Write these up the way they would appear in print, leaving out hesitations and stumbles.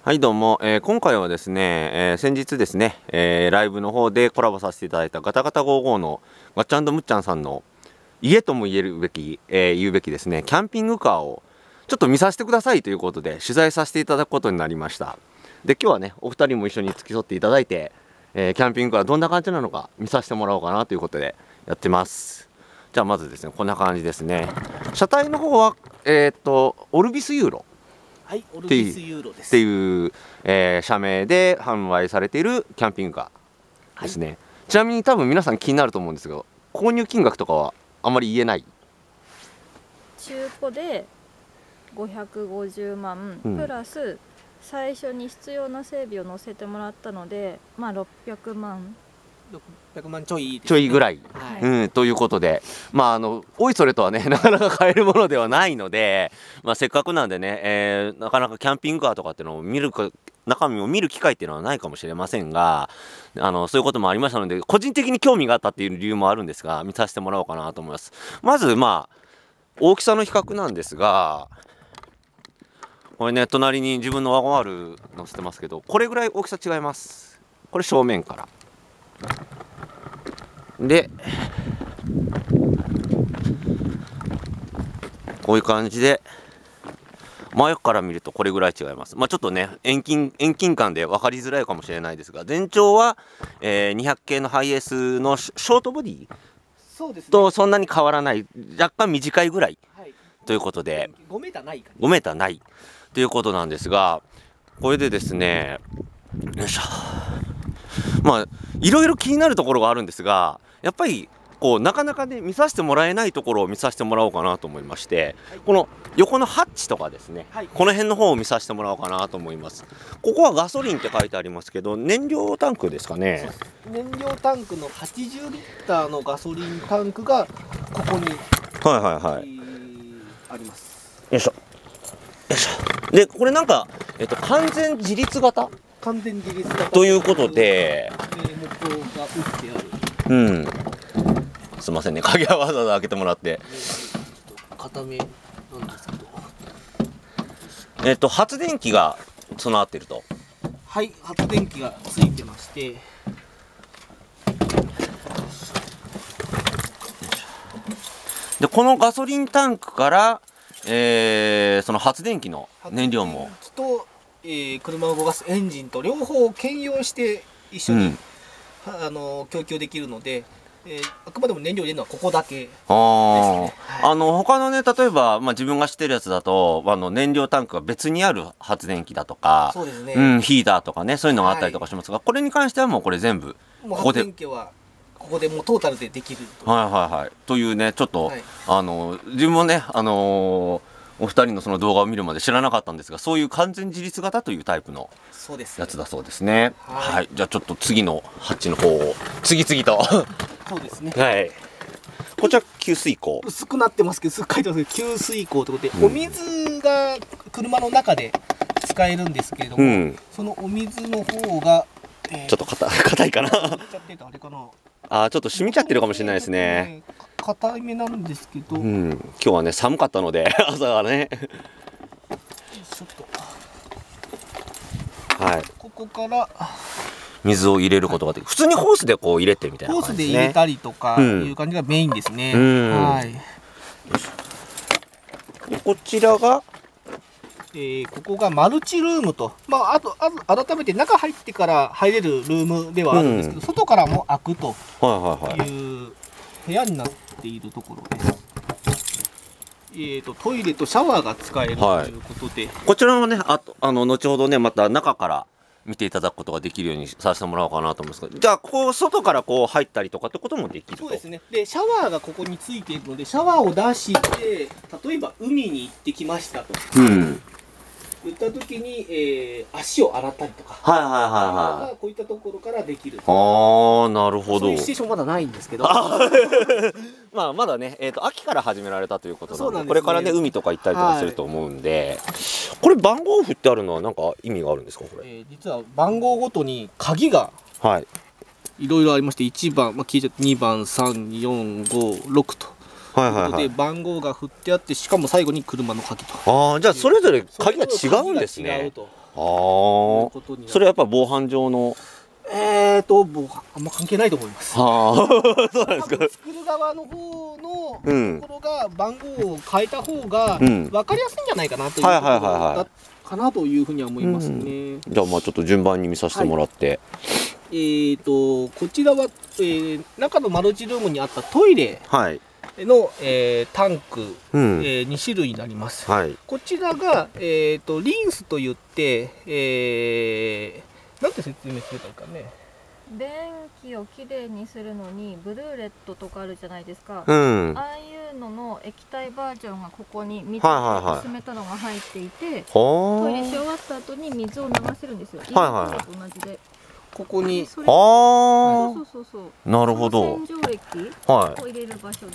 はいどうも、今回はですね、先日ですね、ライブの方でコラボさせていただいたガタガタ55のガッチャンムッチャンさんの家とも言うべきですね、キャンピングカーをちょっと見させてくださいということで取材させていただくことになりました。で今日はねお二人も一緒に付き添っていただいて、キャンピングカーどんな感じなのか見させてもらおうかなということでやってます。じゃあまずですねこんな感じですね。車体の方はオルビスユーロはい、オルビスユーロです。 っていう、社名で販売されているキャンピングカーですね、はい、ちなみに多分皆さん気になると思うんですけど購入金額とかはあまり言えない。 中古で550万、プラス最初に必要な整備を載せてもらったので、まあ600万ちょい、ね、 ちょいぐらい、はい、ということで、おいそれとはねなかなか買えるものではないので、せっかくなんでね、なかなかキャンピングカーとかっていうのを中身を見る機会っていうのはないかもしれませんが、そういうこともありましたので個人的に興味があったっていう理由もあるんですが見させてもらおうかなと思います。まず大きさの比較なんですが、これね隣に自分のワゴン R 載せてますけどこれぐらい大きさ違います。これ正面からでこういう感じで前から見るとこれぐらい違います。ちょっとね遠近感で分かりづらいかもしれないですが、全長は、200系のハイエースのショートボディとそんなに変わらない、若干短いぐらい、はい、ということで 5メーターないか、 5メーターないということなんですが、これでですねよいしょ、いろいろ気になるところがあるんですが、やっぱりなかなかね見させてもらえないところを見させてもらおうかなと思いまして、はい、この横のハッチとかですね、はい、この辺の方を見させてもらおうかなと思います。ここはガソリンって書いてありますけど燃料タンクですかね。 燃料タンクの80リッターのガソリンタンクがここにあります。 よいしょよいしょ。でこれなんか、完全自立型ということで、 元が打ってある。 すいませんね、鍵はわざわざ開けてもらって。 固めなんですけど。発電機が備わっていると。 はい、発電機がついてまして。 で、このガソリンタンクから、その発電機の燃料も。 と、車を動かすエンジンと両方を兼用して一緒に、供給できるので。あくまでも燃料入れるのはここだけですね。 他のね例えば、自分が知ってるやつだと燃料タンクが別にある発電機だとか、 そうですね、 ヒーターとかねそういうのがあったりとかしますが、これに関してはもうこれ全部ここで発電機はここでもうトータルでできるというねちょっと、自分もねお二人のその動画を見るまで知らなかったんですが、そういう完全自立型というタイプのやつだそうですね。はい、じゃあちょっと次のハッチの方を次々とそうですね。 はい。こちら給水口。 薄くなってますけど、書いてますけど給水口ということで、お水が車の中で使えるんですけれども、そのお水の方が、 ちょっと硬いかな。ちょっと染みちゃってるかもしれないですね。 硬めなんですけど、 今日はね寒かったので朝がね。 ちょっとはい。 ここから水を入れることができる。普通にホースでこう入れてみたいな感じですね。ホースで入れたりとかいう感じがメインですね。はい。 こちらが、 ここがマルチルームと、あと改めて中入ってから入れるルームではあるんですけど、外からも開くという部屋になっているところです。トイレとシャワーが使えるということで、 こちらもね後ほどねまた中から見ていただくことができるようにさせてもらおうかなと思うんですけど、じゃあ外から入ったりとかってこともできると。 そうですね。でシャワーがここについているのでシャワーを出して例えば海に行ってきましたと言った時に、足を洗ったりとかこういったところからできる。 なるほど。 そういうシチュエーションまだないんですけどまだね、秋から始められたということなので、これからね海とか行ったりとかすると思うんで、これ番号振ってあるのは何か意味があるんですかこれ。 実は番号ごとに鍵がいろいろありまして、1番、聞いちゃって2番3、4、5、6と。で番号が振ってあって、しかも最後に車の鍵と。 じゃあそれぞれ鍵が違うんですね。 それはやっぱ防犯上のあんま関係ないと思います。 そうなんですか。 作る側の方のところが番号を変えた方が分かりやすいんじゃないかなというところだかなというふうには思いますね。 じゃあまあちょっと順番に見させてもらって、 こちらは、中のマルチルームにあったトイレの、タンク、2種類になります。こちらが、リンスといって、なんて説明すればいいかね。 電気をきれいにするのにブルーレットとかあるじゃないですか、ああいうのの液体バージョンがここに水で薄めたのが入っていて、トイレし終わった後に水を流せるんですよ。と同じでここに、 そうなるほど。 洗浄液を入れる場所です。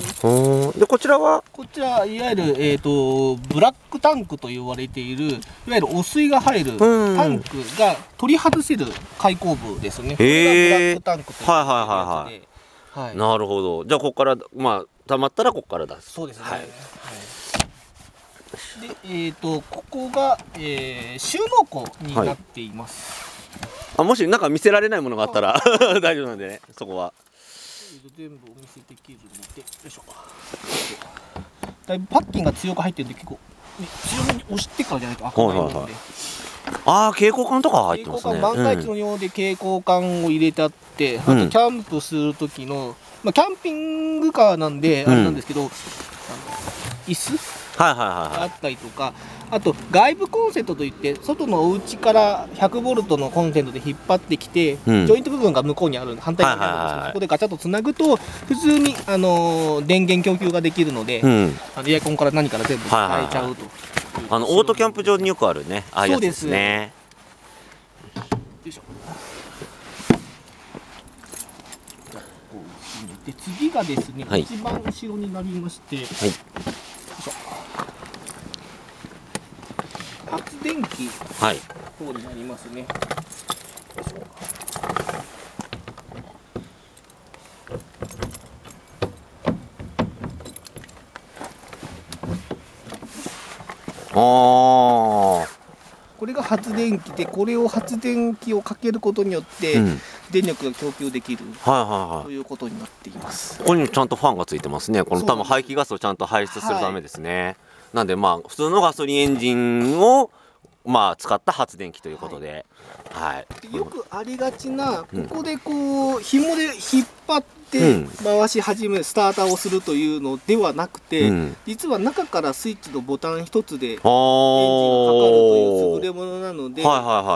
でこちらいわゆるブラックタンクと言われている、いわゆる汚水が入るタンクが取り外せる開口部ですね。これがブラックタンクというやつで。 なるほど。じゃあここからまあ溜まったらここから出す。 そうですね。でここが収納庫になっています。 もしなんか見せられないものがあったら大丈夫なんでね、そこは。 全部お見せできるので、よいしょ。だいぶパッキンが強く入ってるんで、結構強めに押してからじゃないと開かないので。 蛍光管とか入ってますね。 万が一のようで蛍光管を入れてあって、あとキャンプする時の、キャンピングカーなんであれなんですけど、椅子あったりとか、あと外部コンセントといって外のお家から100ボルトのコンセントで引っ張ってきて、ジョイント部分が向こうにある反対側にあるんですけど、そこでガチャッとつなぐと普通に電源供給ができるので、エアコンから何から全部使えちゃうと。 オートキャンプ場によくあるね、ああいうやつですね。 よいしょ。で次がですね、一番後ろになりまして、発電機の方になりますね。これが発電機で、これを発電機をかけることによって電力が供給できるということになっています。 ここにちゃんとファンがついてますね。この多分排気ガスをちゃんと排出するためですね。なんでまあ普通のガソリンエンジンを使った発電機ということで、 よくありがちな、ここでこう紐で引っ張って回し始めスターターをするというのではなくて、実は中からスイッチのボタン一つでエンジンがかかるという優れものなので、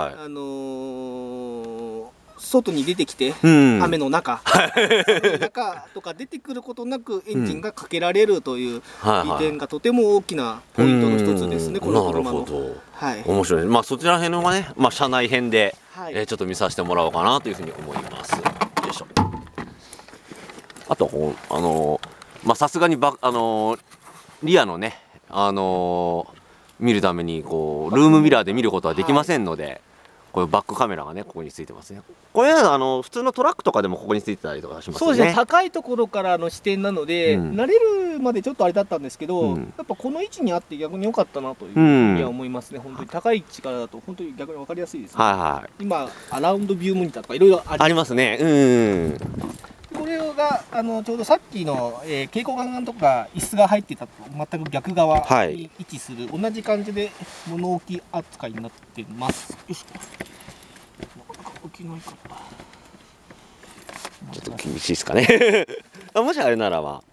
外に出てきて、雨の中とか出てくることなくエンジンがかけられるという利点がとても大きなポイントの一つですね、この車の。 面白い。そちら辺のはね、車内編でちょっと見させてもらおうかなというふうに思います。よいしょ。あとさすがにリアのね見るためにこうルームミラーで見ることはできませんので。こういうバックカメラがねここについてますね。これ普通のトラックとかでもここについてたりとかしますね。 そうですね。高いところからの視点なので、慣れるまでちょっとあれだったんですけど、やっぱこの位置にあって逆に良かったなというふうには思いますね。本当に高い位置からだと本当に逆に分かりやすいですね。今アラウンドビューモニターとかいろいろありますね。 これがちょうどさっきの蛍光管とか椅子が入っていたと全く逆側に位置する、同じ感じで物置扱いになってます。よいしょ。置きないかな。 ちょっと厳しいですかね。もしあれならば。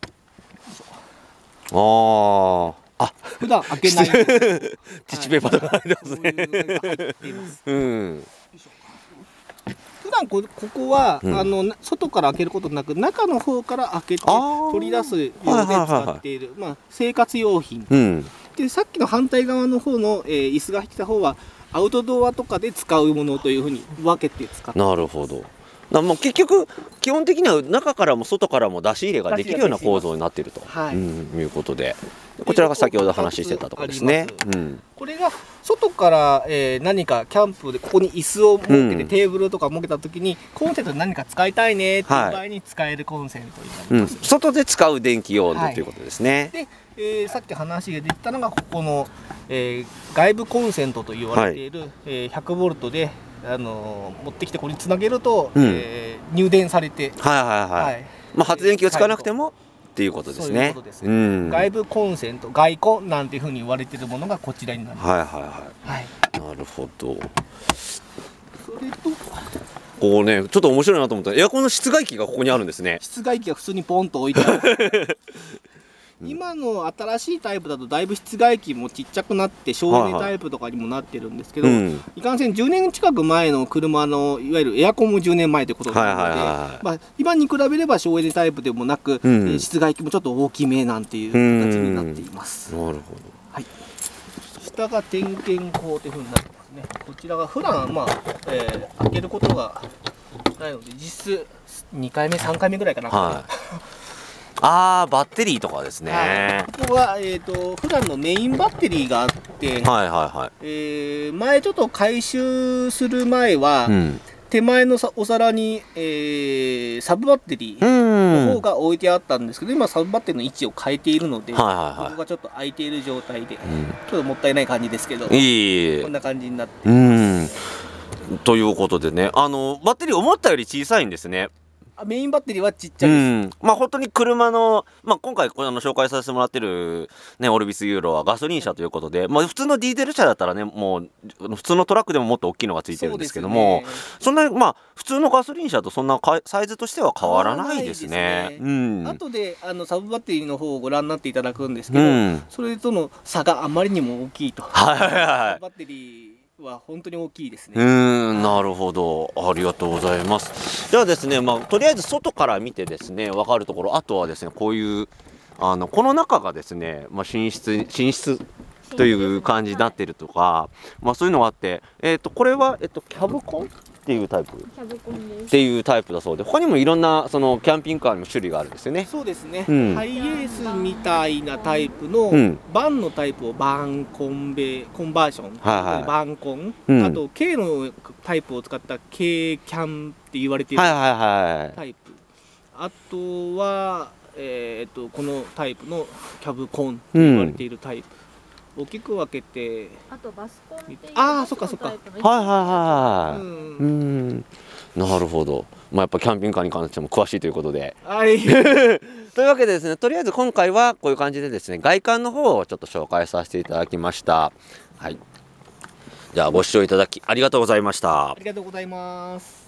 普段開けない。 ティッシュペーパーとか入ってますね。 普段ここは外から開けることなく中の方から開けて取り出すようで使っている生活用品で、さっきの反対側の方の椅子が入ってた方はアウトドアとかで使うものというふうに分けて使ってます。 なるほど。もう結局基本的には中からも外からも出し入れができるような構造になっているということで、こちらが先ほど話してたところですね。 これが外から何かキャンプでここに椅子を設けてテーブルとか設けた時にコンセントで何か使いたいねっていう場合に使えるコンセントになります。 外で使う電気用のということですね。 でさっき話が出てたのがここの、外部コンセントと言われている、100ボルトで、持ってきてこれにつなげると、入電されて、 まあ発電機を使わなくてもっていうことですね。 外部コンセント、外コンなんていうふうに言われているものがこちらになります。 なるほど。 それとこうね、ちょっと面白いなと思ったらエアコンの室外機がここにあるんですね。 室外機が普通にポンと置いてある。今の新しいタイプだとだいぶ室外機もちっちゃくなって省エネタイプとかにもなってるんですけど、いかんせん10年近く前の車のいわゆるエアコンも10年前ということなので、今に比べれば省エネタイプでもなく、室外機もちょっと大きめなんていう形になっています。 なるほど。 下が点検口というふうになってますね。こちらが普段開けることがないので実質2回目3回目ぐらいかな。 バッテリーとかですね。 ここは普段のメインバッテリーがあって、前ちょっと回収する前は、手前のお皿に、サブバッテリーの方が置いてあったんですけど、今サブバッテリーの位置を変えているので、ここがちょっと空いている状態で、ちょっともったいない感じですけど、こんな感じになっています。 ということでね、バッテリー思ったより小さいんですね。 メインバッテリーはちっちゃいです。 まあ本当に車の、今回紹介させてもらってる、ね、オルビスユーロはガソリン車ということで、普通のディーゼル車だったらね、もう普通のトラックでももっと大きいのがついてるんですけども、そんな普通のガソリン車とそんなサイズとしては変わらないですね。 後でサブバッテリーの方をご覧になっていただくんですけど、それとの差があまりにも大きいと。サブバッテリーは本当に大きいですね。 なるほど、ありがとうございます。ではですね、とりあえず外から見てですね分かるところ、あとはですねこういうこの中がですね、寝室という感じになってるとか、そういうのがあって、これはキャブコンっていうタイプっていうタイプだそうで、他にもいろんなそのキャンピングカーにも種類があるんですよね。 そうですね、ハイエースみたいなタイプの、バンのタイプをバンコンバージョン、バンコン、あと K のタイプを使った K キャンって言われているタイプ、あとは、このタイプのキャブコンと言われているタイプ、大きく分けて、 あとバスコンっていうそっかそっか、 なるほど。やっぱキャンピングカーに関しても詳しいということで。というわけでですね、とりあえず今回はこういう感じでですね、外観の方をちょっと紹介させていただきました。じゃあご視聴いただきありがとうございました。 ありがとうございます。